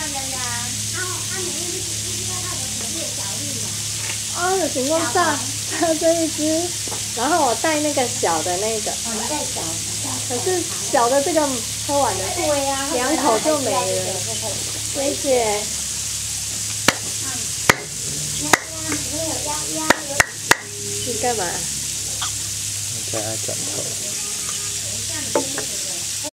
哦，有情况下它这一只，然后我带那个小的那个。 哦，你带小的。 可是小的这个喝完了， 对呀 2口就没了。谢谢。你干嘛？ 我在转头。